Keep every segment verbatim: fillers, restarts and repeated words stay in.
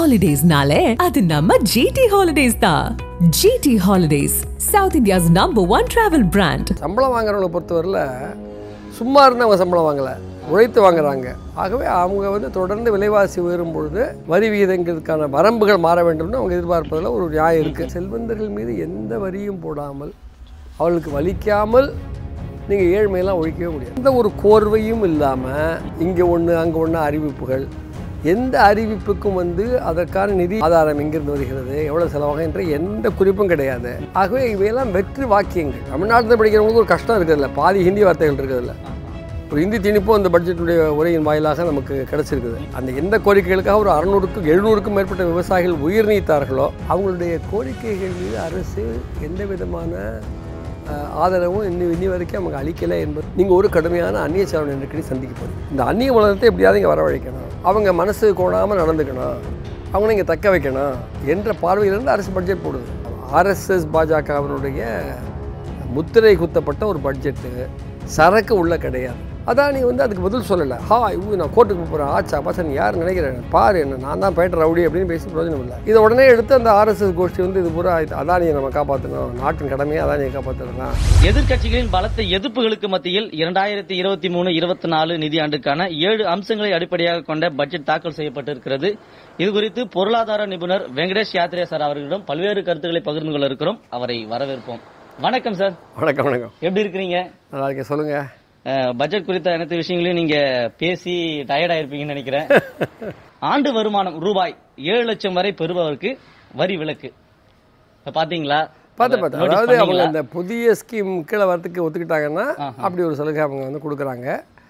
Holidays-nale, adu namma G T Holidays da. G T Holidays, South India's number one travel brand. சம்பளம் வாங்குறவங்கள பொறுத்தவரையில சும்மா இருந்தவங்க சம்பளம் வாங்கல, உழைத்து வாங்குறாங்க. ஆகவே அவங்க வந்து தொடர்ந்து விலைவாசி உயரும் பொழுது வரி விகிதங்களுக்கான வரம்புகள் மாற வேண்டும்னு அவங்க எதிர்பார்ப்பதில் ஒரு நியாயம் இருக்குது. செல்வந்தர்கள் மீது எந்த வரியும் போடாமல் அவர்களுக்கு வலிக்காமல் நீங்கள் ஏழ்மையெல்லாம் ஒழிக்கவே முடியாது. எந்த ஒரு கோர்வையும் இல்லாமல் இங்கே ஒன்று அங்கே ஒன்று அறிவிப்புகள், எந்த அறிவிப்புக்கும் வந்து அதற்கான நிதி ஆதாரம் எங்கிருந்து வருகிறது, எவ்வளோ செலவாகும் என்ற எந்த குறிப்பும் கிடையாது. ஆகவே இவையெல்லாம் வெற்றி வாக்கியங்கள். தமிழ்நாட்டில் படிக்கிறவங்களுக்கு ஒரு கஷ்டம் இருக்கிறதில்ல, பாதி ஹிந்தி வார்த்தைகள் இருக்கிறதில்ல. ஒரு ஹிந்தி திணிப்பும் அந்த பட்ஜெட்டுடைய உரையின் வாயிலாக நமக்கு கிடச்சிருக்குது. அந்த எந்த கோரிக்கைகளுக்காக ஒரு அறுநூறுக்கும் எழுநூறுக்கும் மேற்பட்ட விவசாயிகள் உயிர் நீத்தார்களோ அவங்களுடைய கோரிக்கைகள் மீது அரசு எந்த விதமான ஆதரவும் இன்னும் இன்னி வரைக்கும் அவங்க அளிக்கலை என்பது. நீங்கள் ஒரு கடுமையான அந்நிய செலவு நெருக்கடி சந்திக்க போகிறீங்க. இந்த அந்நிய உலகத்தை எப்படியாவது இங்கே வரவழைக்கணும், அவங்க மனசு கோணாமல் நடந்துக்கணும், அவங்கள இங்கே தக்க வைக்கணும் என்ற பார்வையிலிருந்து அரசு பட்ஜெட் போடுது. ஆர்எஸ்எஸ் பாஜகவினுடைய முத்திரை குத்தப்பட்ட ஒரு பட்ஜெட்டு, சரக்கு உள்ள கிடையாது. அதான் நீ வந்து அதுக்கு பதில் சொல்லலை. ஹா இவங்க நான் கோர்ட்டுக்கு போகிறேன், ஆச்சா பசன் யார் நினைக்கிறேன் பாரு, என்ன நான் தான் பேட்டர் ரவுடி அப்படின்னு பேசி பிரயோஜனம் இல்லை. இதை உடனே எடுத்து அந்த ஆர்எஸ்எஸ் கோஷ்டி வந்து இது பூரா அதானியை நம்ம காப்பாற்றணும், நாட்டின் கடமையை அதானியை காப்பாற்றணும். எதிர்கட்சிகளின் பலத்த எதிர்ப்புகளுக்கு மத்தியில் இரண்டாயிரத்தி இருபத்தி மூணு இருபத்தி நாலு நிதியாண்டுக்கான ஏழு அம்சங்களை அடிப்படையாக கொண்ட பட்ஜெட் தாக்கல் செய்யப்பட்டிருக்கிறது. இது குறித்து பொருளாதார நிபுணர் வெங்கடேஷ் யாத்ரேயா சார் அவர்களிடம் பல்வேறு கருத்துக்களை பகிர்ந்து கொள்ள இருக்கிறோம். அவரை வரவேற்போம். வணக்கம் சார். வணக்கம். வணக்கம். எப்படி இருக்கிறீங்க? நல்லா இருக்கேன். சொல்லுங்க. பட்ஜெட் குறித்த அனைத்து விஷயங்களையும் நீங்க பேசி டயர்ட் ஆயிருப்பீங்கன்னு நினைக்கிறேன். ஆண்டு வருமானம் ரூபாய் ஏழு லட்சம் வரை பெறுபவருக்கு வரி விலக்கு பாத்தீங்களா? பார்த்து பார்த்து அதாவது அவங்க அந்த புதிய ஸ்கீம் கீழே வரத்துக்கு ஒத்துக்கிட்டாங்கன்னா அப்படி ஒரு சலுகை அவங்க வந்து கொடுக்குறாங்க.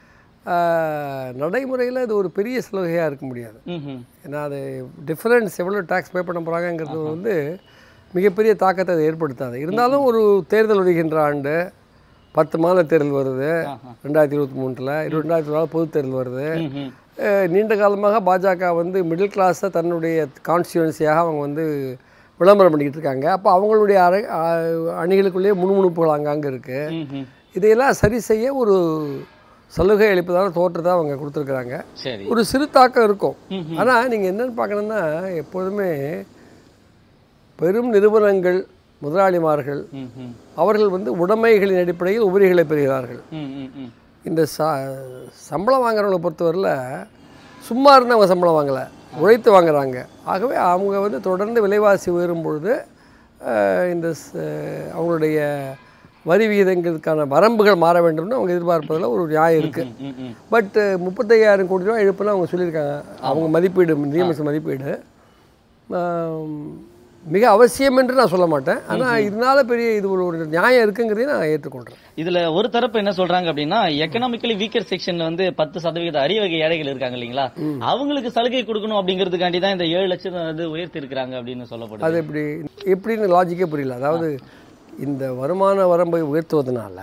நடைமுறையில் அது ஒரு பெரிய சலுகையாக இருக்க முடியாது. ஏன்னா அது டிஃபரன்ஸ் எவ்வளோ டேக்ஸ் பே பண்ண போகிறாங்கங்கிறது வந்து மிகப்பெரிய தாக்கத்தை அது ஏற்படுத்தாது. இருந்தாலும் ஒரு தேர்தல் வருகின்ற ஆண்டு, பத்து மாத தேர்தல் வருது ரெண்டாயிரத்தி இருபத்தி மூணில் இருபத்தி ரெண்டாயிரத்தி நாலு பொது தேர்தல் வருது. நீண்ட காலமாக பாஜக வந்து மிடில் கிளாஸை தன்னுடைய கான்ஸ்டியூன்சியாக அவங்க வந்து விளம்பரம் பண்ணிக்கிட்டு இருக்காங்க. அப்போ அவங்களுடைய அரை அணிகளுக்குள்ளேயே முணுமுணுப்புகள் அங்கங்கே இருக்குது. இதையெல்லாம் சரி செய்ய ஒரு சலுகை அளிப்பதான தோற்றத்தை அவங்க கொடுத்துருக்குறாங்க. ஒரு சிறு தாக்கம் இருக்கும். ஆனால் நீங்கள் என்னென்னு பார்க்கணுன்னா, எப்போதுமே பெரும் நிறுவனங்கள், முதலாளிமார்கள் அவர்கள் வந்து உடைமைகளின் அடிப்படையில் உபரிகளை பெறுகிறார்கள். இந்த ச சம்பளம் வாங்குறவங்களை பொறுத்தவரையில் சும்மா இருந்தவங்க சம்பளம் வாங்கலை, உழைத்து வாங்குறாங்க. ஆகவே அவங்க வந்து தொடர்ந்து விலைவாசி உயரும் பொழுது இந்த அவங்களுடைய வரி விகிதங்களுக்கான வரம்புகள் மாற வேண்டும்னு அவங்க எதிர்பார்ப்பதில் ஒரு நியாயம் இருக்குது. பட் முப்பத்தையாயிரம் கோடி ரூபா எழுப்புன்னு அவங்க சொல்லியிருக்காங்க. அவங்க மதிப்பீடு, நிதியமைச்சர் மதிப்பீடு மிக அவசியம் என்று நான் சொல்ல மாட்டேன். ஆனால் இதனால பெரிய இது ஒரு நியாயம் இருக்குங்கிறதையும் நான் ஏற்றுக்கொள்கிறேன். இதில் ஒரு தரப்பு என்ன சொல்றாங்க அப்படின்னா, எக்கனாமிக்கலி வீக்கர் செக்ஷன்ல வந்து பத்து சதவீத அரியவகை ஏழைகள் இருக்காங்க இல்லைங்களா, அவங்களுக்கு சலுகை கொடுக்கணும் அப்படிங்கிறதுக்காண்டி தான் இந்த ஏழு லட்சம் வந்து உயர்த்தி இருக்கிறாங்க அப்படின்னு சொல்லப்படுது. அது எப்படி எப்படின்னு லாஜிக்கே புரியல. அதாவது இந்த வருமான வரம்பை உயர்த்துவதனால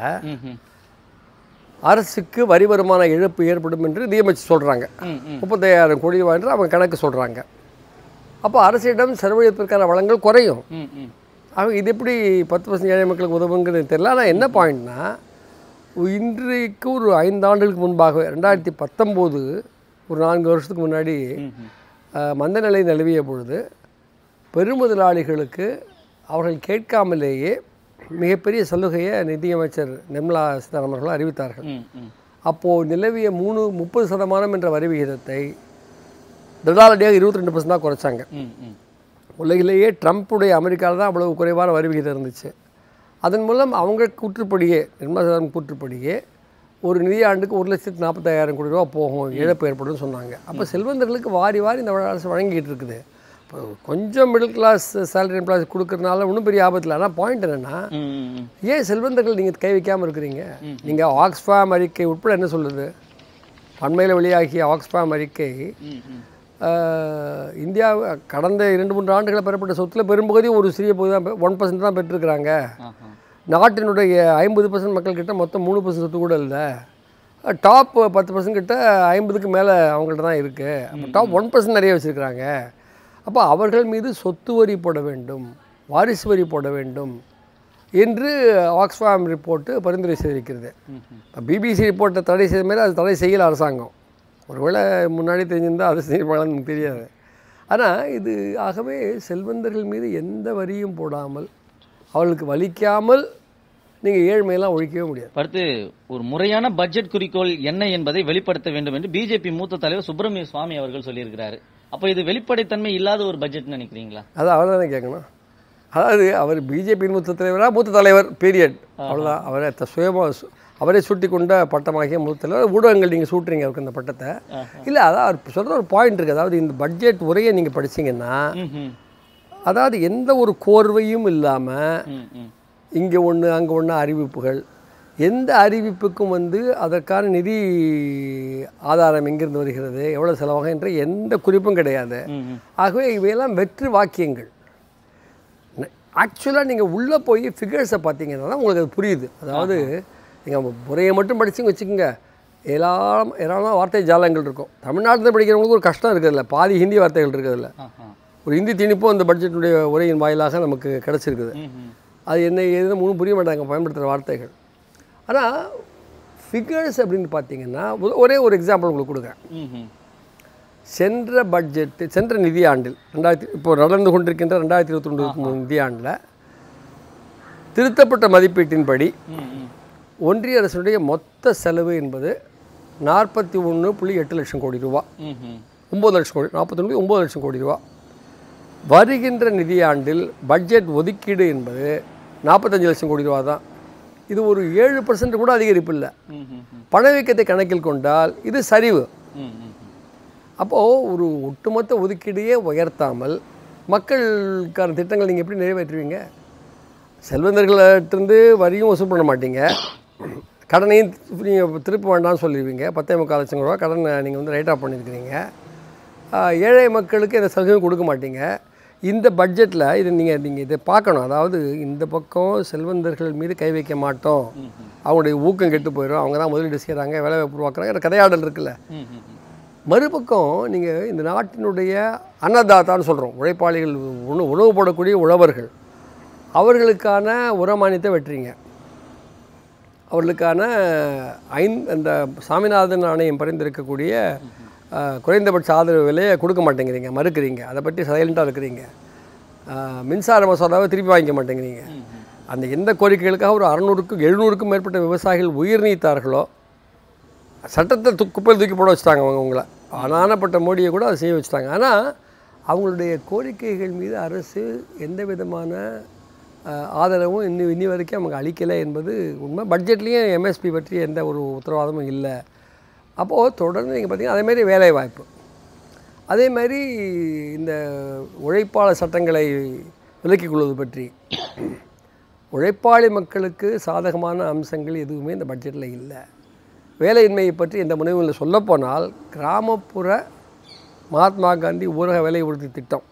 அரசுக்கு வரி வருமான இழப்பு ஏற்படும் என்று நிதியமைச்சர் சொல்கிறாங்க. முப்பத்தையாயிரம் கோடி ரூபாய் என்று அவங்க கணக்கு சொல்கிறாங்க. அப்போ அரசிடம் செலவழிப்பதற்கான வளங்கள் குறையும். அவங்க இது எப்படி பத்து பர்சன்ட் ஏழை மக்களுக்கு உதவுங்கிறது தெரியல. ஆனால் என்ன பாயிண்ட்னா, இன்றைக்கு ஒரு ஐந்து ஆண்டுகளுக்கு முன்பாக ரெண்டாயிரத்தி பத்தொம்போது ஒரு நான்கு வருஷத்துக்கு முன்னாடி மந்த நிலை நிலவிய பொழுது பெருமுதலாளிகளுக்கு அவர்கள் கேட்காமலேயே மிகப்பெரிய சலுகையை நிதியமைச்சர் நிர்மலா சீதாராமன் அவர்கள் அறிவித்தார்கள். அப்போது நிலவிய மூணு முப்பது சதமானம் என்ற வரி விகிதத்தை தடாலடியாக இருபத்தி ரெண்டு பர்சன்ட் தான் குறைச்சாங்க. உலகிலேயே ட்ரம்ப்புடைய அமெரிக்காவில் தான் அவ்வளவு குறைவான வரி விகிதம் இருந்துச்சு. அதன் மூலம் அவங்க கூற்றுப்படியே, நிர்மலா சீதாராமன் கூற்றுப்படியே ஒரு நிதியாண்டுக்கு ஒரு லட்சத்து நாற்பத்தாயிரம் கோடி ரூபா போகும், இழப்பு ஏற்படும் சொன்னாங்க. அப்போ செல்வந்தர்களுக்கு வாரி வாரி இந்த அரசு வழங்கிட்டு இருக்குது. இப்போ கொஞ்சம் மிடில் கிளாஸ் சேலரி எம்ப்ளாய்ஸ் கொடுக்கறதுனால ஒன்றும் பெரிய ஆபத்தில். ஆனால் பாயிண்ட் என்னென்னா, ஏன் செல்வந்தர்கள் நீங்கள் கை வைக்காமல் இருக்கிறீங்க? நீங்கள் ஆக்ஸ்ஃபாம் அறிக்கை உட்பட என்ன சொல்லுது? அண்மையில் வெளியாகிய ஆக்ஸ்ஃபாம் அறிக்கை இந்தியா கடந்த இரண்டு மூன்று ஆண்டுகளை பெறப்பட்ட சொத்தில் பெரும்பகுதி ஒரு சிறிய பகுதி தான், ஒன் பர்சன்ட் தான் பெற்றிருக்கிறாங்க. நாட்டினுடைய ஐம்பது பர்சன்ட் மக்கள்கிட்ட மொத்தம் மூணு பர்சன்ட் சொத்து கூட இல்லை. டாப் பத்து பர்சன்ட் கிட்ட ஐம்பதுக்கு மேலே அவங்கள்ட்ட தான் இருக்குது. அப்போ டாப் ஒன் பர்சன்ட் நிறைய வச்சுருக்கிறாங்க. அப்போ அவர்கள் மீது சொத்து வரி போட வேண்டும், வாரிசு வரி போட வேண்டும் என்று ஆக்ஸ்ஃபாம் ரிப்போர்ட்டு பரிந்துரை செய்திருக்கிறது. பிபிசி ரிப்போர்ட்டை தடை செய்த மாதிரி அது தடை செய்யல அரசாங்கம். ஒருவேளை முன்னாடி தெரிஞ்சிருந்தால் அது செய்வாங்கன்னு தெரியாது. ஆனால் இது ஆகவே செல்வந்தர்கள் மீது எந்த வரியும் போடாமல் அவர்களுக்கு வலிக்காமல் நீங்கள் ஏழ்மையெல்லாம் ஒழிக்கவே முடியாது. அடுத்து ஒரு முறையான பட்ஜெட் குறிக்கோள் என்ன என்பதை வெளிப்படுத்த வேண்டும் என்று பிஜேபி மூத்த தலைவர் சுப்பிரமணிய சுவாமி அவர்கள் சொல்லியிருக்கிறாரு. அப்போ இது வெளிப்படைத்தன்மை இல்லாத ஒரு பட்ஜெட் நினைக்கிறீங்களா? அது அவர் தானே கேட்கணும். அதாவது அவர் பிஜேபி மூத்த தலைவராக மூத்த தலைவர் பீரியட் அவ்வளோதான். அவரை சுயமாக அவரே சூட்டி கொண்ட பட்டமாகிய மூத்த தலைவர். ஊடகங்கள் நீங்கள் சூட்டுறீங்க அவருக்கு அந்த பட்டத்தை. இல்லை, அதான் அவர் சொல்கிற ஒரு பாயிண்ட் இருக்குது. அதாவது இந்த பட்ஜெட் உரையை நீங்கள் படிச்சிங்கன்னா அதாவது எந்த ஒரு கோர்வையும் இல்லாமல் இங்கே ஒன்று அங்கே ஒன்று அறிவிப்புகள், எந்த அறிவிப்புக்கும் வந்து அதற்கான நிதி ஆதாரம் எங்கிருந்து வருகிறது, எவ்வளோ செலவாகும் என்ற எந்த குறிப்பும் கிடையாது. ஆகவே இவையெல்லாம் வெற்று வாக்கியங்கள். ஆக்சுவலாக நீங்கள் உள்ளே போய் ஃபிகர்ஸை பார்த்தீங்கன்னா தான் உங்களுக்கு அது புரியுது. அதாவது நீங்கள் முறையை மட்டும் படிச்சுங்க வச்சுக்கோங்க, ஏராளம் ஏராளமான வார்த்தை ஜாலங்கள் இருக்கும். தமிழ்நாட்டில் படிக்கிறவங்களுக்கு ஒரு கஷ்டம் இருக்கிறதில்ல, பாதி ஹிந்தி வார்த்தைகள் இருக்கிறதில்ல. ஒரு ஹிந்தி திணிப்பும் அந்த பட்ஜெட்டுடைய உரையின் வாயிலாக நமக்கு கிடச்சிருக்குது. அது என்ன ஏதுன்னு மூணு புரிய மாட்டாங்க பயன்படுத்துகிற வார்த்தைகள். ஆனால் ஃபிகர்ஸ் அப்படின்னு பார்த்தீங்கன்னா ஒரே ஒரு எக்ஸாம்பிள் உங்களுக்கு கொடுக்குறேன். சென்ற பட்ஜெட்டு சென்ற நிதியாண்டில் ரெண்டாயிரத்தி இப்போ நடந்து கொண்டிருக்கின்ற ரெண்டாயிரத்தி இருபத்தி ரெண்டு இருபத்தி மூணு நிதியாண்டில் திருத்தப்பட்ட மதிப்பீட்டின்படி ஒன்றிய அரசுடைய மொத்த செலவு என்பது நாற்பத்தி ஒன்று புள்ளி எட்டு லட்சம் கோடி ரூபா, ஒம்பது லட்சம் கோடி நாற்பத்தி ஒன்று ஒம்பது லட்சம் கோடி ரூபா. வருகின்ற நிதியாண்டில் பட்ஜெட் ஒதுக்கீடு என்பது நாற்பத்தஞ்சு லட்சம் கோடி ரூபா தான். இது ஒரு ஏழு பர்சன்ட் கூட அதிகரிப்பு இல்லை. பணவீக்கத்தை கணக்கில் கொண்டால் இது சரிவு. அப்போது ஒரு ஒட்டுமொத்த ஒதுக்கீடையே உயர்த்தாமல் மக்களுக்கான திட்டங்கள் நீங்கள் எப்படி நிறைவேற்றுவீங்க? செல்வந்தர்களிட்டிருந்து வரியும் வசூல் பண்ண மாட்டீங்க, கடனையும் நீங்கள் திருப்ப வேண்டாம்னு சொல்லிடுவீங்க. பத்தே முக்கால் லட்சம் ரூபா கடனை நீங்கள் வந்து ரைட் ஆஃப் பண்ணியிருக்கிறீங்க. ஏழை மக்களுக்கு இந்த சலுகையும் கொடுக்க மாட்டீங்க. இந்த பட்ஜெட்டில் இதை நீங்கள் நீங்கள் இதை பார்க்கணும். அதாவது இந்த பக்கம் செல்வந்தர்கள் மீது கை வைக்க மாட்டோம், அவங்களுடைய ஊக்கம் கெட்டு போயிடும், அவங்க தான் முதலீடு செய்கிறாங்க, வேலை உருவாக்குறாங்க, கதையாடல் இருக்குல்ல. மறுபக்கம் நீங்கள் இந்த நாட்டினுடைய அன்னதாத்தான்னு சொல்கிறோம், உழைப்பாளிகள், உணவு உணவு போடக்கூடிய உழவர்கள், அவர்களுக்கான உரமானியத்தை வெட்டுறீங்க. அவர்களுக்கான ஐந் அந்த சாமிநாதன் ஆணையம் பரிந்துரைக்கக்கூடிய குறைந்தபட்ச ஆதரவு விலையை கொடுக்க மாட்டேங்கிறீங்க, மறுக்கிறீங்க. அதை பற்றி சைலண்ட்டாக இருக்கிறீங்க. மின்சார மசோதாவை திருப்பி வாங்கிக்க மாட்டேங்கிறீங்க. அந்த எந்த கோரிக்கைகளுக்காக ஒரு அறநூறுக்கும் எழுநூறுக்கும் மேற்பட்ட விவசாயிகள் உயிர் நீத்தார்களோ சட்டத்தை து குப்பையில் தூக்கி போட வச்சுட்டாங்க. அவங்க உங்களை ஆனானப்பட்ட மோடியை கூட அதை செய்ய வச்சுட்டாங்க. ஆனால் அவங்களுடைய கோரிக்கைகள் மீது அரசு எந்த விதமான ஆதரவும் இன்னும் இன்னி வரைக்கும் அவங்க அளிக்கலை என்பது உண்மை. பட்ஜெட்லேயும் எம்எஸ்பி பற்றி எந்த ஒரு உத்தரவாதமும் இல்லை. அப்போது தொடர்ந்து நீங்கள் பார்த்தீங்கன்னா அதேமாதிரி வேலைவாய்ப்பு, அதேமாதிரி இந்த உழைப்பாளர் சட்டங்களை விலக்கிக் கொள்வது பற்றி, உழைப்பாளி மக்களுக்கு சாதகமான அம்சங்கள் எதுவுமே இந்த பட்ஜெட்டில் இல்லை. வேலையின்மையை பற்றி எந்த முனைவில் சொல்லப்போனால் கிராமப்புற மகாத்மா காந்தி ஊரக வேலை உறுதி திட்டம்,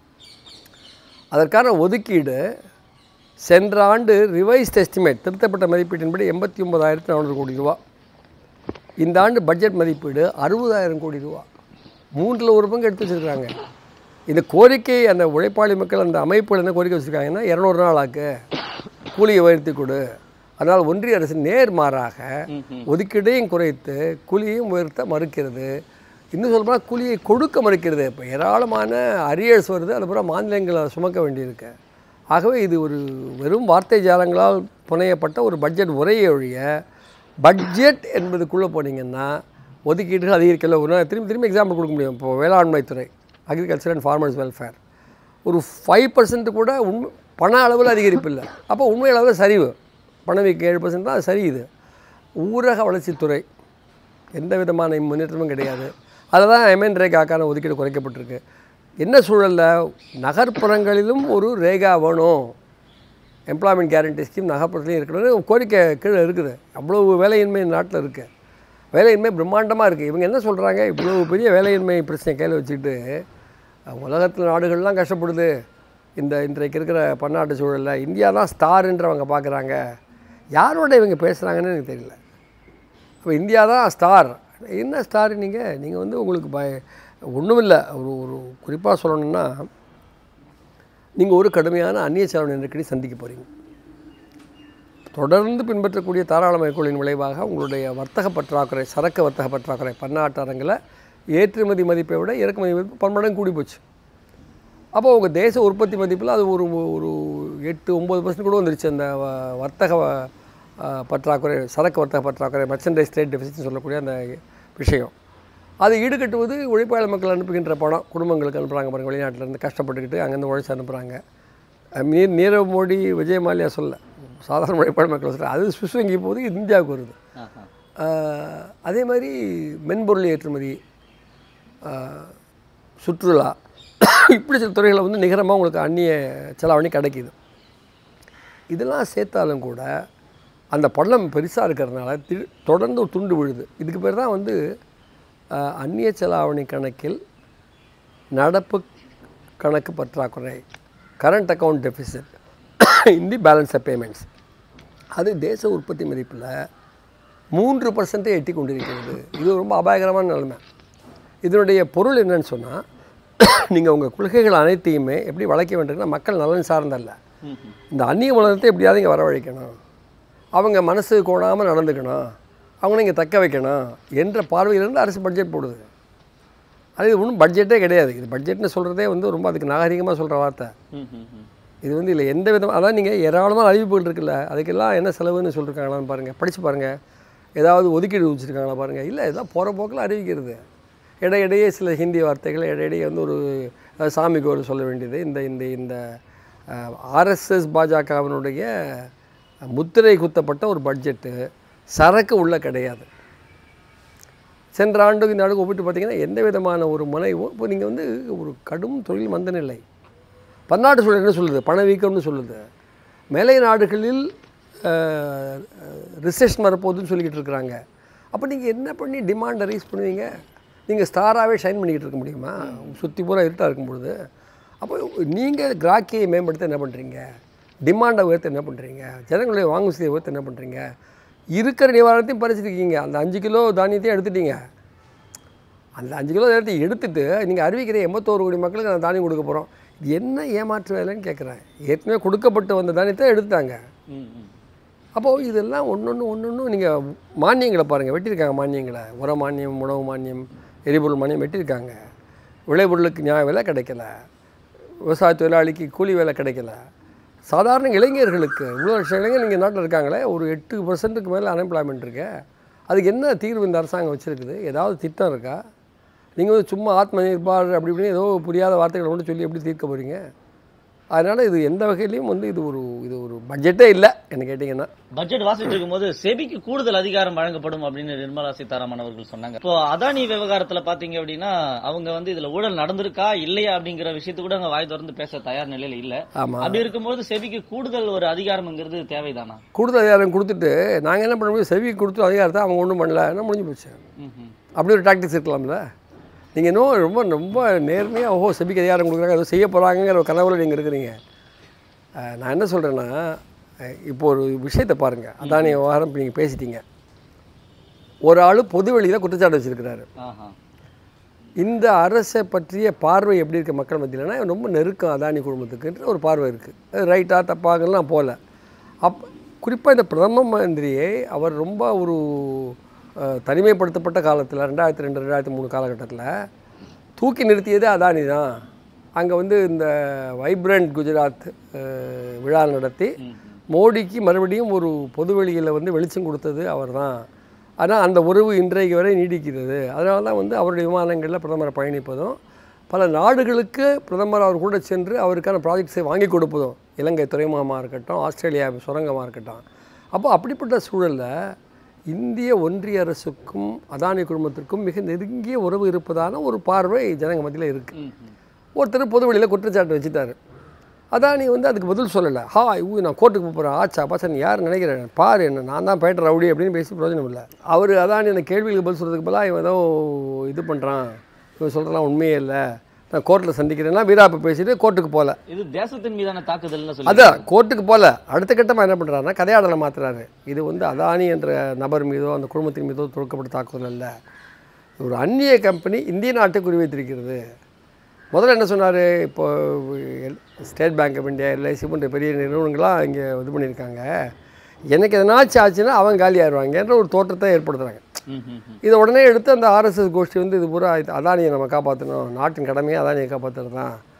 அதற்கான ஒதுக்கீடு சென்ற ஆண்டு ரிவைஸ்ட் எஸ்டிமேட் திருத்தப்பட்ட மதிப்பீட்டின்படி எண்பத்தி ஒன்பதாயிரத்தி நானூறு கோடி ரூபா. இந்த ஆண்டு பட்ஜெட் மதிப்பீடு அறுபதாயிரம் கோடி ரூபா. மூன்றில் ஒரு பங்கு எடுத்து வச்சுருக்காங்க. இந்த கோரிக்கை அந்த உழைப்பாளி மக்கள் அந்த அமைப்புகள் என்ன கோரிக்கை வச்சுருக்காங்கன்னா இரநூறு நாள் ஆக்கு, கூலியை உயர்த்தி கொடு. அதனால் ஒன்றிய அரசு நேர்மாறாக ஒதுக்கீடையும் குறைத்து கூலியையும் உயர்த்த மறுக்கிறது. இன்னும் சொல்லப்போனால் கூலியை கொடுக்க மறுக்கிறது. இப்போ ஏராளமான அரியர்ஸ் வருது, அதுக்கப்புறம் மாநிலங்களை சுமக்க வேண்டியிருக்கு. ஆகவே இது ஒரு வெறும் வார்த்தை ஜாலங்களால் புனையப்பட்ட ஒரு பட்ஜெட் உரையை ஒழிய பட்ஜெட் என்பதுக்குள்ளே போனீங்கன்னா ஒதுக்கீடுகள் அதிகரிக்கல. ஒரு திரும்பி திரும்பி எக்ஸாம்பிள் கொடுக்க முடியும். இப்போ வேளாண்மைத்துறை, அக்ரிகல்ச்சர் அண்ட் ஃபார்மர்ஸ் வெல்ஃபேர், ஒரு ஃபைவ் பர்சன்ட் கூட உண்மை பண அளவில் அதிகரிப்பு இல்லை. அப்போ உண்மை அளவில் சரிவு, பணவீக்கம் ஏழு பர்சன்ட் தான், அது சரியுது. ஊரக வளர்ச்சித்துறை எந்த விதமான முன்னேற்றமும் கிடையாது. அதில் தான் எம்என் ரேகாக்கான ஒதுக்கீடு குறைக்கப்பட்டிருக்கு. என்ன சூழலில் நகர்ப்புறங்களிலும் ஒரு ரேகா வேணும், எம்ப்ளாய்மெண்ட் கேரண்டி ஸ்கீம் நகர்ப்புறத்துலையும் இருக்கணும் கோரிக்கை கீழே இருக்குது. அவ்வளோ வேலையின்மை நாட்டில் இருக்குது, வேலையின்மை பிரம்மாண்டமாக இருக்குது. இவங்க என்ன சொல்கிறாங்க, இவ்வளோ பெரிய வேலையின்மை பிரச்சனை கையில் வச்சுக்கிட்டு உலகத்தில் நாடுகள்லாம் கஷ்டப்படுது இந்த இன்றைக்கு இருக்கிற பன்னாட்டு சூழலில், இந்தியா தான் ஸ்டார்ன்ற அவங்க பார்க்குறாங்க. யாரோட இவங்க பேசுகிறாங்கன்னு எனக்கு தெரியல. அப்போ இந்தியா தான் ஸ்டார். என்ன ஸ்டார்? நீங்கள் நீங்கள் வந்து உங்களுக்கு பய ஒன்றும் இல்லை. ஒரு ஒரு குறிப்பாக சொல்லணுன்னா, நீங்கள் ஒரு கடுமையான அந்நிய செலவு நெருக்கடி சந்திக்க போகிறீங்க. தொடர்ந்து பின்பற்றக்கூடிய தாராள மேற்கோளின் விளைவாக உங்களுடைய வர்த்தக பற்றாக்குறை, சரக்கு வர்த்தக பற்றாக்குறை பன்னாட்டு அரங்கில் ஏற்றுமதி மதிப்பை விட இறக்குமதி மதிப்பு பன்மடங்கு கூடி போச்சு. அப்போ உங்கள் தேச உற்பத்தி மதிப்பில் அது ஒரு ஒரு எட்டு ஒம்பது பர்சன்ட் கூட வந்துருச்சு. அந்த வர்த்தக பற்றாக்குறை, சரக்கு வர்த்தக பற்றாக்குறை, மெர்ச்சன்டைஸ் ட்ரேட் டெபிசிட்னு சொல்லக்கூடிய அந்த விஷயம். அது ஈடுகட்டுவது உழைப்பாளர் மக்கள் அனுப்புகின்ற பணம். குடும்பங்களுக்கு அனுப்புகிறாங்க பாருங்கள், வெளிநாட்டிலேருந்து கஷ்டப்பட்டுக்கிட்டு அங்கேருந்து உழைச்சி அனுப்புகிறாங்க. நீர் நீரவ் மோடி, விஜய் மாலியா சொல்ல, சாதாரண உழைப்பாளர் மக்கள் சொல்கிறேன். அது சுவிஸ் வங்கி போது இது இந்தியாவுக்கு வருது. அதே மாதிரி மென்பொருள் ஏற்றுமதி, சுற்றுலா, இப்படி சில துறைகளில் வந்து நிகரமாக உங்களுக்கு அந்நிய செலாவணி கிடைக்கிது. இதெல்லாம் சேர்த்தாலும் கூட அந்த பள்ளம் பெருசாக இருக்கிறதுனால தி தொடர்ந்து ஒரு துண்டு விழுது. இதுக்கு பேர் தான் வந்து அந்நிய செலாவணி கணக்கில் நடப்பு கணக்கு பற்றாக்குறை, current account deficit in the balance of payments. அது தேச உற்பத்தி மதிப்பில் மூன்று பர்சன்ட்டை எட்டி கொண்டிருக்கிறது. இது ரொம்ப அபாயகரமான நிலைமை. இதனுடைய பொருள் என்னன்னு சொன்னால், நீங்கள் உங்கள் கொள்கைகள் அனைத்தையுமே எப்படி வளைக்க வேண்டியதுன்னா மக்கள் நலன் சார்ந்தல்ல. இந்த அந்நிய உலகத்தை எப்படியாவது இங்கே வரவழைக்கணும், அவங்க மனசு கோணாமல் நடந்துக்கணும், அவங்கள இங்கே தக்க வைக்கணும் என்ற பார்வையிலிருந்து அரசு பட்ஜெட் போடுது. அது இது ஒன்றும் பட்ஜெட்டே கிடையாது. இது பட்ஜெட்னு சொல்கிறதே வந்து ரொம்ப அதுக்கு நாகரிகமாக சொல்கிற வார்த்தை. இது வந்து இல்லை எந்த விதமாக, அதான் நீங்கள் ஏராளமான அறிவிப்புகள் இருக்குல்ல, அதுக்கெல்லாம் என்ன செலவுன்னு சொல்லியிருக்காங்களான்னு பாருங்கள், படித்து பாருங்கள். ஏதாவது ஒதுக்கீடு வச்சுருக்காங்களா பாருங்கள். இல்லை, இதெல்லாம் போகிற போக்கில் அறிவிக்கிறது. இடையிடையே சில ஹிந்தி வார்த்தைகள், இடையிடையே வந்து ஒரு சாமி கோவில் சொல்ல வேண்டியது. இந்த இந்த இந்த ஆர்எஸ்எஸ் பாஜகவினுடைய முத்திரை குத்தப்பட்ட ஒரு பட்ஜெட்டு சரக்கு உள்ள கிடையாது. சென்ற ஆண்டுக்கு இந்த ஆண்டுக்கு ஒப்பிட்டு பார்த்திங்கன்னா எந்த விதமான ஒரு முனைவும் இப்போ நீங்கள் வந்து ஒரு கடும் தொழில் மந்த நிலை. பன்னாட்டு சூழல் என்ன சொல்லுது? பணவீக்கம்னு சொல்லுது. மேலை நாடுகளில் ரிசெஷன் வரப்போகுதுன்னு சொல்லிக்கிட்டு இருக்கிறாங்க. அப்போ நீங்கள் என்ன பண்ணி டிமாண்டை ரைஸ் பண்ணுவீங்க? நீங்கள் ஸ்டாராகவே ஷைன் பண்ணிக்கிட்டு இருக்க முடியுமா? சுற்றி பூரா இருட்டாக இருக்கும்பொழுது. அப்போ நீங்கள் கிராக்கியை மேம்படுத்த என்ன பண்ணுறீங்க? டிமாண்டை உயர்த்த என்ன பண்ணுறீங்க? ஜனங்களுடைய வாங்கும் செய்தியை உயர்த்த என்ன பண்ணுறீங்க? இருக்கிற நிவாரணத்தையும் பறிச்சிருக்கீங்க. அந்த அஞ்சு கிலோ தானியத்தையும் எடுத்துட்டீங்க. அந்த அஞ்சு கிலோ தானியத்தை எடுத்துகிட்டு நீங்கள் அறிவிக்கிற எண்பத்தோரு கோடி மக்களுக்கு நான் தானியம் கொடுக்க போகிறோம். இது என்ன ஏமாற்று வேலைன்னு கேட்குறேன். ஏற்கனவே கொடுக்கப்பட்டு வந்த தானியத்தை எடுத்துட்டாங்க. அப்போது இதெல்லாம் ஒன்று ஒன்று ஒன்று ஒன்று நீங்கள் மானியங்களை பாருங்கள், வெட்டியிருக்காங்க மானியங்களை. உர மானியம், உணவு மானியம், எரிபொருள் மானியம் வெட்டியிருக்காங்க. விளைபொருளுக்கு நியாய விலை கிடைக்கல, விவசாய தொழிலாளிக்கு கூலி வேலை கிடைக்கல, சாதாரண இளைஞர்களுக்கு இவ்வளோ லட்சம் இளைஞர் நீங்கள் நாட்டில் இருக்காங்களே, ஒரு எட்டு பர்சன்ட்டுக்கு மேலே அன்எம்ப்ளாய்மெண்ட் இருக்கு. அதுக்கு என்ன தீர்வு இந்த அரசாங்கம் வச்சுருக்குது? ஏதாவது திட்டம் இருக்கா? நீங்கள் வந்து சும்மா ஆத்ம நிர்பார் அப்படி இப்படின்னு ஏதோ புரியாத வார்த்தைகளை கொண்டு சொல்லி எப்படி தீர்க்க போகிறீங்க? அதனால் இது எந்த வகையிலையும் வந்து இது ஒரு இது ஒரு பட்ஜெட்டே இல்லை என்ன கேட்டிங்கன்னா. பட்ஜெட் வாசிட்டு இருக்கும்போது செபிக்கு கூடுதல் அதிகாரம் வழங்கப்படும் அப்படின்னு நிர்மலா சீதாராமன் அவர்கள் சொன்னாங்க. இப்போ அதானி விவகாரத்துல பாத்தீங்க அப்படின்னா அவங்க வந்து இதுல ஊழல் நடந்திருக்கா இல்லையா அப்படிங்கிற விஷயத்து கூட அவங்க வாய் திறந்து பேச தயார் நிலையில இல்ல. அப்படி இருக்கும்போது செபிக்கு கூடுதல் ஒரு அதிகாரம்ங்கிறது தேவைதானா? கூடுதல் அதிகாரம் கொடுத்துட்டு நாங்க என்ன பண்ண முடியும்? செபிக்கு கொடுத்து அதிகாரத்தை அவங்க ஒன்றும் பண்ணல, என்ன முடிஞ்சு போச்சு. அப்படி ஒரு டாக்டிக்ஸ் இருக்கலாம்ல. நீங்கள் இன்னும் ரொம்ப ரொம்ப நேர்மையாக ஓஹோ செபிக்கு அதிகாரம் கொடுக்குறாங்க, ஏதோ செய்ய போகிறாங்கிற ஒரு கனவுல நீங்கள் இருக்கிறீங்க. நான் என்ன சொல்கிறேன்னா, இப்போ ஒரு விஷயத்தை பாருங்கள். அதானி விவகாரம் இப்போ நீங்கள் பேசிட்டீங்க. ஒரு ஆள் பொது வெளியில் குற்றச்சாட்டு வச்சுருக்கிறாரு. இந்த அரசை பற்றிய பார்வை எப்படி இருக்க மக்கள் மத்தியில்னா ரொம்ப நெருக்கம் அதானி குடும்பத்துக்குன்ற ஒரு பார்வை இருக்குது. அது ரைட்டாக தப்பாகலாம் போகல. அப் குறிப்பாக இந்த பிரதம மந்திரியை அவர் ரொம்ப ஒரு தனிமைப்படுத்தப்பட்ட காலத்தில் ரெண்டாயிரத்தி ரெண்டு ரெண்டாயிரத்தி மூணு காலகட்டத்தில் தூக்கி நிறுத்தியதே அதானி தான். அங்கே வந்து இந்த வைப்ரண்ட் குஜராத் விழா நடத்தி மோடிக்கு மறுபடியும் ஒரு பொதுவெளியில் வந்து வெளிச்சம் கொடுத்தது அவர் தான். ஆனால் அந்த உறவு இன்றைக்கு வரை நீடிக்கிறது. அதனால தான் வந்து அவருடைய விமானங்களில் பிரதமரை பயணிப்பதும், பல நாடுகளுக்கு பிரதமர் அவர் கூட சென்று அவருக்கான ப்ராஜெக்ட்ஸை வாங்கி கொடுப்பதும், இலங்கை துறைமுகமாக இருக்கட்டும், ஆஸ்திரேலியா சுரங்கமாக இருக்கட்டும். அப்போ அப்படிப்பட்ட சூழலில் இந்திய ஒன்றிய அரசுக்கும் அதானி குடும்பத்திற்கும் மிக நெருங்கிய உறவு இருப்பதான ஒரு பார்வை ஜனங்க மத்தியில் இருக்குது. ஒருத்தர் பொதுவெளியில் குற்றச்சாட்டு வச்சுட்டார். அதானி வந்து அதுக்கு பதில் சொல்லலை. ஹா ஊ நான் கோர்ட்டுக்கு போகிறேன், ஆச்சா பாச்சா நீ யார் நினைக்கிறேன் பாரு, என்ன நான் தான் பேட்டர் ரவுடி அப்படின்னு பேசி பிரயோஜனம் இல்லை. அவர் அதானி அந்த கேள்விகளுக்கு பதில் சொல்கிறதுக்கு பதிலாக இவன் ஏதோ இது பண்ணுறான், இவன் சொல்கிறலாம் உண்மையே இல்லை, நான் கோர்ட்டில் சந்திக்கிறேன்னா வீராப்பை பேசிட்டு கோர்ட்டுக்கு போகல. இது தேசத்தின் மீதான தாக்குதல். அதான் கோர்ட்டுக்கு போகல. அடுத்த கட்டமாக என்ன பண்ணுறாருன்னா கதையாடலை மாற்றுறாரு. இது வந்து அதானி என்ற நபர் மீதோ அந்த குடும்பத்தின் மீதோ தொடுக்கப்பட்ட தாக்குதல் இல்லை, ஒரு அந்நிய கம்பெனி இந்திய நாட்டை குறிவைத்திருக்கிறது. முதல்ல என்ன சொன்னார்? இப்போ State Bank of India, LIC போன்ற பெரிய நிறுவனங்களாக இங்கே இது பண்ணியிருக்காங்க, எனக்கு எதனாச்சும் ஆச்சுன்னா அவன் காலி ஆயிடுவாங்கன்ற ஒரு தோற்றத்தை ஏற்படுத்துகிறாங்க. இதை உடனே எடுத்து அந்த ஆர்எஸ்எஸ் கோஷ்டி வந்து இது பூரா அதானியை நம்ம காப்பாற்றணும், நாட்டின் கடமையை அதானியை காப்பாற்றுறது தான்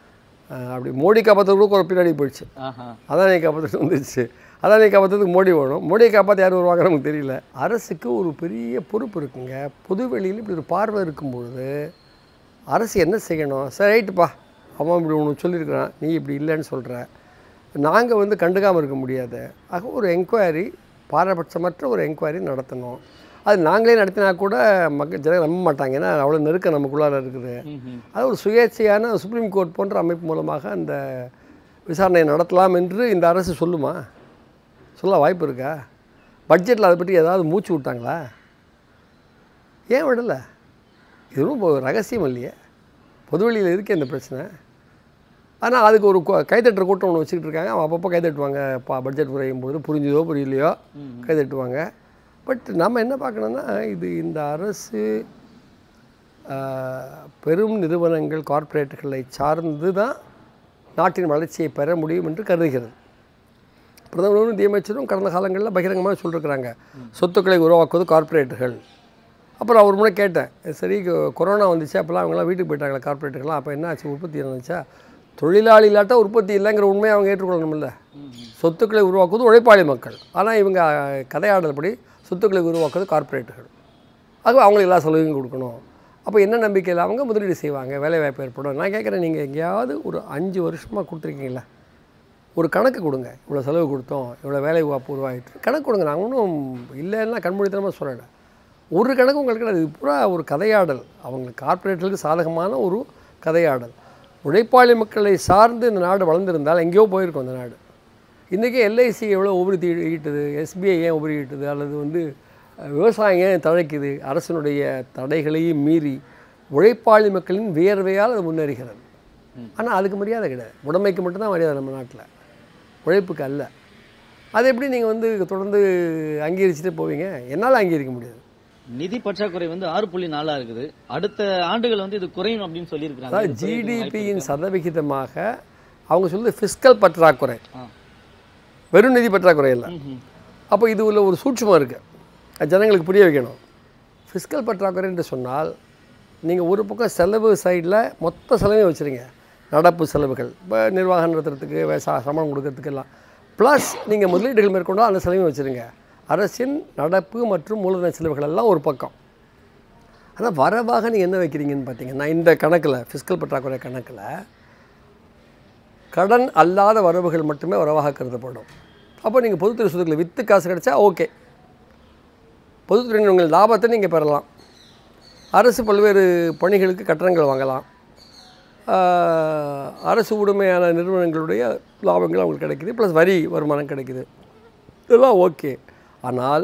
அப்படி மோடி காப்பாற்றுறதுக்கு ஒரு பின்னாடி போயிடுச்சு. அதானே காப்பாற்று வந்துடுச்சு. அதானே காப்பாற்றுறதுக்கு மோடி வேணும். மோடியை காப்பாற்ற யார் வருவாங்க நமக்கு தெரியல. அரசுக்கு ஒரு பெரிய பொறுப்பு இருக்குங்க. பொதுவெளியில் இப்படி ஒரு பார்வை இருக்கும்பொழுது அரசு என்ன செய்யணும்? சரி ரைட்டுப்பா, அவன் இப்படி ஒன்று சொல்லியிருக்கிறான், நீ இப்படி இல்லைன்னு சொல்கிற, நாங்கள் வந்து கண்டுக்காமல் இருக்க முடியாது. ஆக ஒரு என்கொயரி, பாரபட்சமற்ற ஒரு என்கொயரி நடத்தணும். அது நாங்களே நடத்தினா கூட மக்கள் ஜனங்கள் நம்ப மாட்டாங்க. ஏன்னா அவ்வளோ நெருக்கம் நமக்குள்ளார இருக்குது. அது ஒரு சுயேட்சையான சுப்ரீம் கோர்ட் போன்ற அமைப்பு மூலமாக அந்த விசாரணையை நடத்தலாம் என்று இந்த அரசு சொல்லுமா? சொல்ல வாய்ப்பு இருக்கா? பட்ஜெட்டில் அதை பற்றி ஏதாவது மூச்சு விட்டாங்களா? ஏன் விடலை? இது ரொம்ப ரகசியம் இல்லையே, பொதுவெளியில் இருக்கே இந்த பிரச்சனை. ஆனால் அதுக்கு ஒரு கைத்தட்டுற கூட்டம் ஒன்று வச்சுக்கிட்டு இருக்காங்க. அவன் அப்பப்போ கைத்தட்டுவாங்க. பா பட்ஜெட் குறையும் போது புரிஞ்சுதோ புரியலையோ கைத்தட்டுவாங்க. பட் நம்ம என்ன பார்க்கணுன்னா, இது இந்த அரசு பெரும் நிறுவனங்கள், கார்ப்பரேட்டுகளை சார்ந்து தான் நாட்டின் வளர்ச்சியை பெற முடியும் என்று கருதுகிறது. பிரதமரும் நிதியமைச்சரும் கடந்த காலங்களில் பகிரங்கமாக சொல்லியிருக்கிறாங்க, சொத்துக்களை உருவாக்குவது கார்ப்பரேட்டுகள். அப்புறம் அவர் முன்னே கேட்டேன், சரி கொரோனா வந்துச்சு, அப்போல்லாம் அவங்களாம் வீட்டுக்கு போயிட்டாங்களா கார்ப்பரேட்டுகள்லாம், அப்போ என்ன ஆச்சு, உற்பத்தி இருந்துச்சா? தொழிலாளி இல்லாட்டா உற்பத்தி இல்லைங்கிற உண்மையை அவங்க ஏற்றுக்கொள்ளணும்ல. சொத்துக்களை உருவாக்குவது உழைப்பாளி மக்கள். ஆனால் இவங்க கதையாடல்படி சொத்துக்களை உருவாக்குவது கார்ப்பரேட்டுகள். ஆகவே அவங்களுக்கு எல்லா செலவையும் கொடுக்கணும். அப்போ என்ன நம்பிக்கையில் அவங்க முதலீடு செய்வாங்க, வேலைவாய்ப்பு ஏற்படும். நான் கேட்குறேன், நீங்கள் எங்கேயாவது ஒரு அஞ்சு வருஷமாக கொடுத்துருக்கீங்களா? ஒரு கணக்கு கொடுங்க, இவ்வளோ செலவு கொடுத்தோம், இவ்வளோ வேலை வாய்ப்பு உருவாகிட்டு கணக்கு கொடுங்க. நான் ஒன்றும் இல்லைன்னா கண்மூடித்தனமாக சொல்லலை. ஒரு கணக்கு உங்களுக்கு அது பூரா ஒரு கதையாடல். அவங்களுக்கு கார்ப்பரேட்டுகளுக்கு சாதகமான ஒரு கதையாடல். உழைப்பாளி மக்களை சார்ந்து இந்த நாடு வளர்ந்துருந்தால் எங்கேயோ போயிருக்கும் இந்த நாடு. இன்றைக்கி எல்ஐசி எவ்வளோ உபரி ஈட்டுது, எஸ்பிஐ ஏன் உபரி ஈட்டுது, அல்லது வந்து விவசாயம் ஏன் தழைக்குது? அரசினுடைய தடைகளையும் மீறி உழைப்பாளி மக்களின் வியர்வையால் அது முன்னேறுகிறது. ஆனால் அதுக்கு மரியாதை கிடையாது. உடமைக்கு மட்டும்தான் மரியாதை நம்ம நாட்டில், உழைப்புக்கு அல்ல. அதை எப்படி நீங்கள் வந்து தொடர்ந்து அங்கீகரிச்சுட்டே போவீங்க? என்னால் அங்கீகரிக்க முடியாது. நிதி பற்றாக்குறை வந்து ஆறு புள்ளி நாலா இருக்குது. அடுத்த ஆண்டுகள் வந்து இது குறையும் அப்படின்னு சொல்லியிருக்காங்க. ஜிடிபியின் சதவிகிதமாக அவங்க சொல்லுது ஃபிஸ்கல் பற்றாக்குறை, வெறும் நிதி பற்றாக்குறை இல்லை. அப்போ இது உள்ள ஒரு சூட்சுமம் இருக்குது, ஜனங்களுக்கு புரிய வைக்கணும். ஃபிஸ்கல் பற்றாக்குறை என்று சொன்னால் நீங்கள் ஒரு பக்கம் செலவு சைடில் மொத்த செலவையும் வச்சுருங்க. நடப்பு செலவுகள், இப்போ நிர்வாகம் நடத்துறதுக்கு, சம்பளம் கொடுக்கறதுக்கு எல்லாம், ப்ளஸ் நீங்கள் முதலீடுகள் மேற்கொண்டால் அந்த செலவையும் வச்சுருங்க. அரசின் நடப்பு மற்றும் மூலதன செலவுகள் எல்லாம் ஒரு பக்கம். ஆனால் வரவாக நீங்கள் என்ன வைக்கிறீங்கன்னு பார்த்தீங்கன்னா, இந்த கணக்கில் ஃபிஸ்கல் பற்றாக்குறை கணக்கில் கடன் அல்லாத வரவுகள் மட்டுமே வரவாக கருதப்படும். அப்போ நீங்கள் பொதுத்துறை சொத்துக்களை விற்று காசு கிடச்சா ஓகே, பொதுத்துறையின் உங்கள் லாபத்தை நீங்கள் பெறலாம். அரசு பல்வேறு பணிகளுக்கு கட்டணங்கள் வாங்கலாம். அரசு உடைமையான நிறுவனங்களுடைய லாபங்கள் அவங்களுக்கு கிடைக்கிது, ப்ளஸ் வரி வருமானம் கிடைக்கிது, இதெல்லாம் ஓகே. ஆனால்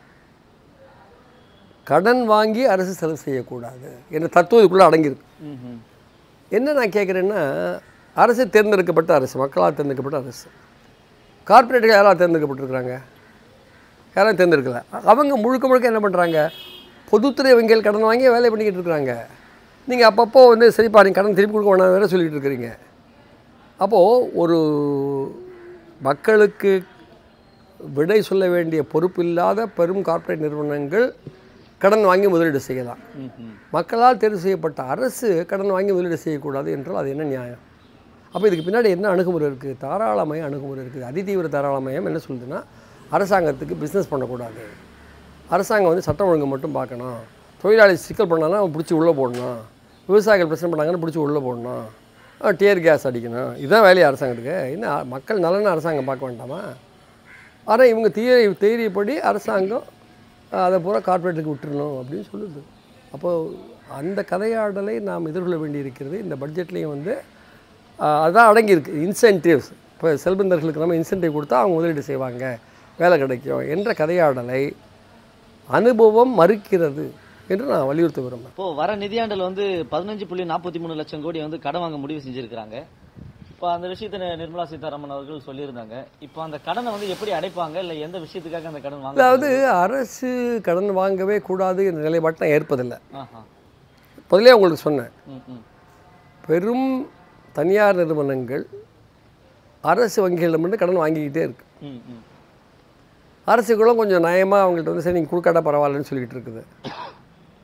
கடன் வாங்கி அரசு செலவு செய்யக்கூடாது என்ற தத்துவத்துக்குள்ளே அடங்கியிருக்கு. என்ன நான் கேட்குறேன்னா, அரசு தேர்ந்தெடுக்கப்பட்ட அரசு, மக்களால் தேர்ந்தெடுக்கப்பட்ட அரசு. கார்ப்பரேட்டுகள் யாராவது தேர்ந்தெடுக்கப்பட்டிருக்கிறாங்க? யாராவது தேர்ந்தெடுக்கல. அவங்க முழுக்க முழுக்க என்ன பண்ணுறாங்க, பொதுத்துறை வங்கிகள் கடன் வாங்கி வேலை பண்ணிக்கிட்டு இருக்கிறாங்க. நீங்கள் அப்பப்போ வந்து சரிப்பா நீங்கள் கடன் திருப்பி கொடுக்க வேணாம் வேறு சொல்லிகிட்டு இருக்கிறீங்க. அப்போது ஒரு மக்களுக்கு விடை சொல்ல வேண்டிய பொறுப்பு இல்லாத பெரும் கார்ப்பரேட் நிறுவனங்கள் கடன் வாங்கி முதலீடு செய்யலாம். மக்களால் தேர்வு செய்யப்பட்ட அரசு கடன் வாங்கி முதலீடு செய்யக்கூடாது என்றால் அது என்ன நியாயம்? அப்போ இதுக்கு பின்னாடி என்ன அணுகுமுறை இருக்குது? தாராளமய அணுகுமுறை இருக்குது. அதிதீவிர தாராளமயம் என்ன சொல்லுதுன்னா, அரசாங்கத்துக்கு பிஸ்னஸ் பண்ணக்கூடாது, அரசாங்கம் வந்து சட்டம் ஒழுங்கு மட்டும் பார்க்கணும், தொழிலாளி சிக்கல் பண்ணாங்கன்னா பிடிச்சி உள்ளே போடணும், விவசாயிகள் பிரச்சனை பண்ணாங்கன்னு பிடிச்சி உள்ளே போடணும், டியர் கேஸ் அடிக்கணும், இதுதான் வேலையை அரசாங்கத்துக்கு. இன்னும் மக்கள் நலன்னு அரசாங்கம் பார்க்க வேண்டாமா? ஆனால் இவங்க தியரி தேரியப்படி அரசாங்கம் அதை பூரா கார்ப்பரேட்டுக்கு விட்டுறணும் அப்படின்னு சொல்லுது. அப்போது அந்த கதையாடலை நாம் எதிர்கொள்ள வேண்டியிருக்கிறது. இந்த பட்ஜெட்லேயும் வந்து அதுதான் அடங்கியிருக்கு. இன்சென்டிவ்ஸ், இப்போ செல்வந்தர்களுக்கு நம்ம இன்சென்டிவ் கொடுத்தா அவங்க முதலீடு செய்வாங்க, வேலை கிடைக்கும் என்ற கதையாடலை அனுபவம் மறுக்கிறது என்று நான் வலியுறுத்த விரும்புகிறேன். இப்போ வர நிதியாண்டில் வந்து பதினஞ்சு புள்ளி நாற்பத்தி மூணு லட்சம் கோடி வந்து கடன் வாங்க முடிவு செஞ்சுருக்கிறாங்க. இப்போ அந்த விஷயத்தை நிர்மலா சீதாராமன் அவர்கள் சொல்லியிருந்தாங்க. இப்போ அந்த கடனை வந்து எப்படி அடைப்பாங்க, இல்லை எந்த விஷயத்துக்காக அந்த கடன் வாங்க? அதாவது அரசு கடன் வாங்கவே கூடாது என்ற நிலைப்பாட்டை நான் ஏற்பதில்லை. முதலே உங்களுக்கு சொன்னேன், பெரும் தனியார் நிறுவனங்கள் அரசு வங்கிகளிடமிருந்து கடன் வாங்கிக்கிட்டே இருக்கு. அரசுகளும் கொஞ்சம் நயமாக அவங்கள்ட்ட வந்து சரி நீங்கள் கொடுக்காட்டா பரவாயில்லன்னு சொல்லிக்கிட்டு இருக்குது.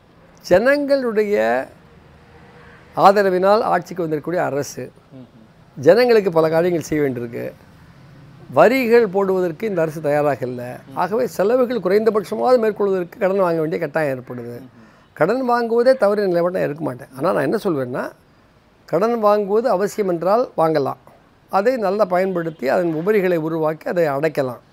ஜனங்களுடைய ஆதரவினால் ஆட்சிக்கு வந்திருக்கக்கூடிய அரசு ஜனங்களுக்கு பல காரியங்கள் செய்ய வேண்டியிருக்கு. வரிகள் போடுவதற்கு இந்த அரசு தயாராக இல்லை. ஆகவே செலவுகள் குறைந்தபட்சமாவது மேற்கொள்வதற்கு கடன் வாங்க வேண்டிய கட்டாயம் ஏற்படுது. கடன் வாங்குவதே தவறு நிலைப்பட்ட இருக்க மாட்டேன். ஆனால் நான் என்ன சொல்வேன்னா, கடன் வாங்குவது அவசியம் என்றால் வாங்கலாம், அதை நல்லா பயன்படுத்தி அதன் உபரிகளை உருவாக்கி அதை அடைக்கலாம்.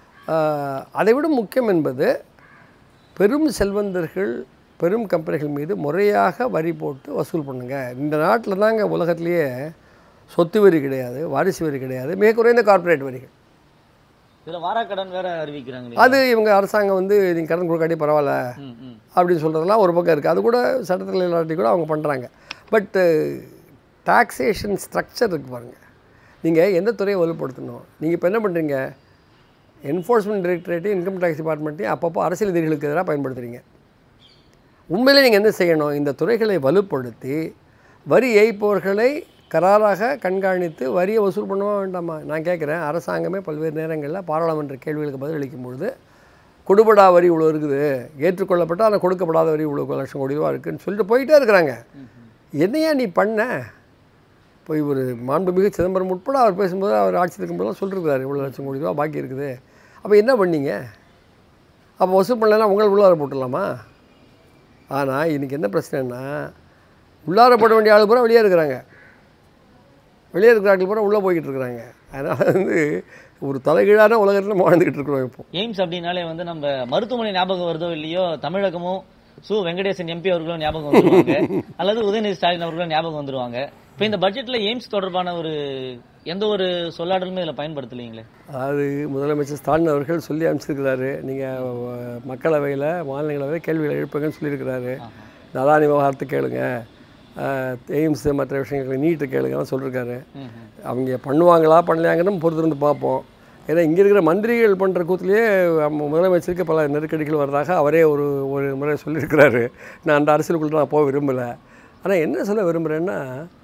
அதை விட முக்கியம் என்பது பெரும் செல்வந்தர்கள் பெரும் கம்பெனிகள் மீது முறையாக வரி போட்டு வசூல் பண்ணுங்கள். இந்த நாட்டில் தாங்க உலகத்திலேயே சொத்து வரி கிடையாது, வாரிசு வரி கிடையாது, மிக குறைந்த கார்ப்பரேட் வரிகள். இதில் வாராக்கடன் வேறு அறிவிக்கிறாங்க. அது இவங்க அரசாங்கம் வந்து நீங்கள் கடன் கொடுக்காட்டி பரவாயில்ல அப்படின்னு சொல்கிறதெல்லாம் ஒரு பக்கம் இருக்குது. அது கூட சட்டத்தில் இல்லாட்டி கூட அவங்க பண்ணுறாங்க. பட்டு டாக்ஸேஷன் ஸ்ட்ரக்சர் இருக்குது பாருங்கள். நீங்கள் எந்த துறையை வலுப்படுத்தணும்? நீங்கள் இப்போ என்ன பண்ணுறீங்க? என்ஃபோர்ஸ்மெண்ட் டைரக்டரேட்டையும் இன்கம் டேக்ஸ் டிபார்ட்மெண்ட்டையும் அப்பப்போ அரசியல் எதிரிகளுக்கு எதிராக பயன்படுத்துகிறீங்க. உண்மையிலே நீங்கள் என்ன செய்யணும்? இந்த துறைகளை வலுப்படுத்தி வரி ஏய்ப்பவர்களை கராராக கண்காணித்து வரியை வசூல் பண்ணுவா வேண்டாமா? நான் கேட்குறேன். அரசாங்கமே பல்வேறு நேரங்களில் பாராளுமன்ற கேள்விகளுக்கு பதிலளிக்கும் பொழுது கொடுபடா வரி இவ்வளோ இருக்குது, ஏற்றுக்கொள்ளப்பட்டால் ஆனால் கொடுக்கப்படாத வரி இவ்வளோ லட்சம் கோடி ரூபா இருக்குதுன்னு சொல்லிட்டு போயிட்டே இருக்கிறாங்க. என்னையா நீ பண்ண? இப்போ இவர் மாண்புமிகு சிதம்பரம் உட்பட அவர் பேசும்போது அவர் ஆட்சி இருக்கும்போதெல்லாம் சொல்லியிருக்காரு இவ்வளோ லட்சம் கோடி ரூபா பாக்கி இருக்குது. அப்போ என்ன பண்ணீங்க? அப்போ வசூல் பண்ணலைன்னா உங்களுக்கு உள்ளார போட்டுடலாமா? ஆனால் இன்றைக்கி என்ன பிரச்சனைன்னா, உள்ளார போட வேண்டிய ஆள் பூரா வெளியே இருக்கிறாங்க, வெளியே இருக்கிற ஆட்கள் பூரா உள்ளே போய்கிட்டு இருக்கிறாங்க. அதனால் வந்து ஒரு தலைகீழான உலகத்தில் நம்ம வாழ்ந்துக்கிட்டு இருக்கிறோம். இப்போ எய்ம்ஸ் அப்படின்னாலே வந்து நம்ம மருத்துவமனை ஞாபகம் வருதோ இல்லையோ, தமிழகமும் சு வெங்கடேசன் எம்பி அவர்களும் ஞாபகம் வந்துருவாங்க, அல்லது உதயநிதி ஸ்டாலின் அவர்களும் ஞாபகம் வந்துருவாங்க. இப்போ இந்த பட்ஜெட்ல எய்ம்ஸ் தொடர்பான ஒரு எந்த ஒரு சொல்லாடலுமே இதில் பயன்படுத்தலைங்களே. அது முதலமைச்சர் ஸ்டாலின் அவர்கள் சொல்லி அமைச்சிருக்கிறாரு. நீங்கள் மக்களவையில் மாநிலங்களவையில் கேள்விகளை எழுப்புங்கன்னு சொல்லியிருக்கிறாரு. அதானி விவகாரத்தை கேளுங்க, எய்ம்ஸ் மற்ற விஷயங்களுக்கு நீட்டு கேளுங்கன்னு சொல்லியிருக்காரு. அவங்க பண்ணுவாங்களா பண்ணலையாங்கன்னு பொறுத்திருந்து பார்ப்போம். ஏன்னா இங்கே இருக்கிற மந்திரிகள் பண்ணுற கூத்துலேயே முதலமைச்சருக்கு பல நெருக்கடிகள் வர்றதாக அவரே ஒரு ஒரு முறை சொல்லியிருக்கிறாரு. நான் அந்த அரசியலுக்குள்ள நான் போக விரும்பலை. ஆனால் என்ன சொல்ல விரும்புகிறேன்னா,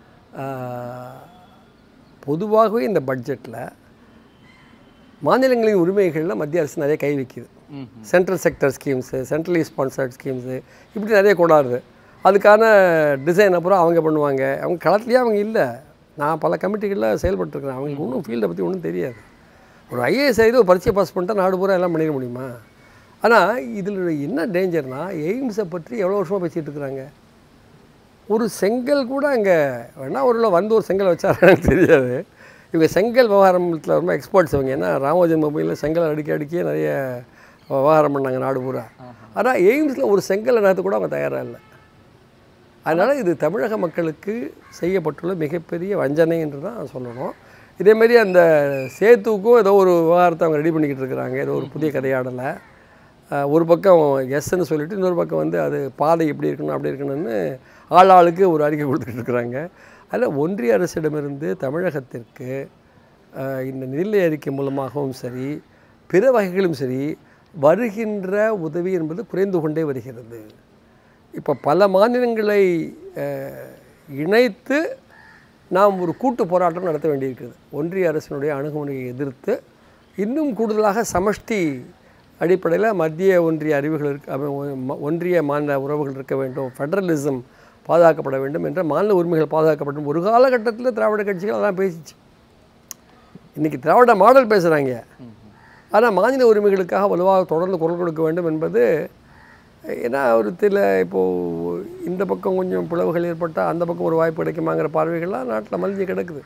பொதுவாகவே இந்த பட்ஜெட்டில் மாநிலங்களின் உரிமைகளில் மத்திய அரசு நிறைய கை வைக்கிது. Central sector schemes, centrally sponsored schemes இப்படி நிறைய கொண்டாடுது. அதுக்கான டிசைன் அப்புறம் அவங்க பண்ணுவாங்க. அவங்க களத்துலேயே அவங்க இல்லை. நான் பல கமிட்டிகளில் செயல்பட்டுருக்கிறேன். அவங்களுக்கு ஒன்றும் ஃபீல்டை பற்றி ஒன்றும் தெரியாது. ஒரு ஐஏஎஸ் ஆகிது ஒரு பரீட்சை பாஸ் பண்ணிட்டா நாடு பூரா எல்லாம் பண்ணிட முடியுமா? ஆனால் இதில் என்ன டேஞ்சர்னால், எய்ம்ஸை பற்றி எவ்வளோ வருஷமாக பேசிகிட்டு இருக்கிறாங்க. ஒரு செங்கல் கூட அங்கே வேணா ஒரு வந்து ஒரு செங்கல் வச்சாரான்னு தெரியாது. இவங்க செங்கல் விவகாரத்தில் ரொம்ப எக்ஸ்பர்ட்ஸ் இவங்க. ஏன்னா ராமோஜன் மொபைலில் செங்கல் அடிக்க அடிக்க நிறைய விவகாரம் பண்ணாங்க நாடு பூரா. ஆனால் எய்ம்ஸில் ஒரு செங்கல் நகர்த்து கூட அவங்க தயாராக இல்லை. அதனால் இது தமிழக மக்களுக்கு செய்யப்பட்டுள்ள மிகப்பெரிய வஞ்சனை என்று தான் சொல்லணும். இதேமாரி அந்த சேத்துக்கும் ஏதோ ஒரு விவகாரத்தை அவங்க ரெடி பண்ணிக்கிட்டு இருக்கிறாங்க. ஏதோ ஒரு புதிய கதையாடலை. ஒரு பக்கம் எஸ்ன்னு சொல்லிவிட்டு இன்னொரு பக்கம் வந்து அது பாதை எப்படி இருக்கணும் அப்படி இருக்கணும்னு ஆள் ஆளுக்கு ஒரு அறிக்கை கொடுத்துட்டு இருக்கிறாங்க. அதில் ஒன்றிய அரசிடமிருந்து தமிழகத்திற்கு இந்த நிதிநிலை அறிக்கை மூலமாகவும் சரி பிற வகைகளும் சரி வருகின்ற உதவி என்பது குறைந்து கொண்டே வருகிறது. இப்போ பல மாநிலங்களை இணைத்து நாம் ஒரு கூட்டு போராட்டம் நடத்த வேண்டியிருக்கிறது. ஒன்றிய அரசினுடைய அணுகுமுறையை எதிர்த்து இன்னும் கூடுதலாக சமஷ்டி அடிப்படையில் மத்திய ஒன்றிய அறிவுகள் இருக்க, ஒன்றிய மாநில உறவுகள் இருக்க வேண்டும், ஃபெடரலிசம் பாதுகாக்கப்பட வேண்டும் என்ற மாநில உரிமைகள் பாதுகாக்கப்படும். ஒரு காலகட்டத்தில் திராவிட கட்சிகள் அதெல்லாம் பேசிச்சு. இன்றைக்கி திராவிட மாடல் பேசுகிறாங்க. ஆனால் மாநில உரிமைகளுக்காக வலுவாக தொடர்ந்து குரல் கொடுக்க வேண்டும் என்பது, ஏன்னா ஒரு சில இப்போது இந்த பக்கம் கொஞ்சம் பிளவுகள் ஏற்பட்டால் அந்த பக்கம் ஒரு வாய்ப்பு கிடைக்குமாங்கிற பார்வைகள்லாம் நாட்டில் மலிஞ்சு கிடக்குது.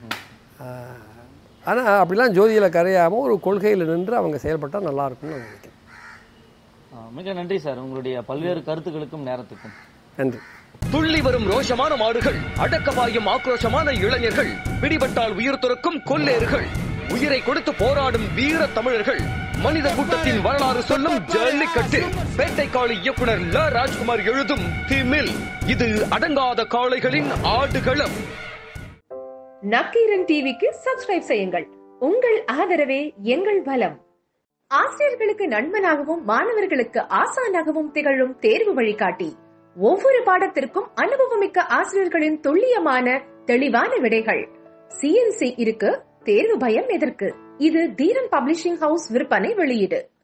ஆனால் அப்படிலாம் ஜோதியில் கரையாமல் ஒரு கொள்கையில் நின்று அவங்க செயல்பட்டால் நல்லாயிருக்கும்னு நான் நினைக்கிறேன். மிக நன்றி சார், உங்களுடைய பல்வேறு கருத்துக்களுக்கும் நேரத்துக்கும் நன்றி. துள்ளி வரும் ரோஷமான மாடுகள், அடக்கபாயும் ஆக்ரோஷமான இளைஞர்கள், பிடிபட்டால் உயிர் துறக்கும் கொல்லேறுகள், உயிரை கொடுத்து போராடும் வீர தமிழர்கள், மனித கூட்டத்தின் வரலாறு சொல்லும் ஜல்லிக்கட்டு. பேட்டைக்காளி இயக்குனர் ல ராஜ்குமார் எழுதும் திமில். இது அடங்காத காளைகளின் ஆடுகளம். நக்கீரன் டிவிக்கு சப்ஸ்கிரைப் செய்யுங்கள். உங்கள் ஆதரவே எங்கள் பலம். ஆசிரியர்களுக்கு நண்பனாகவும் மாணவர்களுக்கு ஆசானாகவும் திகழும் தேர்வு வழிகாட்டி. ஒவ்வொரு பாடத்திற்கும் அனுபவமிக்க ஆசிரியர்களின் துல்லியமான தெளிவான விடைகள். சிஎன்சி இருக்கு, தேர்வு பயம் எதற்கு? இது தீரன் பப்ளிஷிங் ஹவுஸ் விற்பனை வெளியீடு.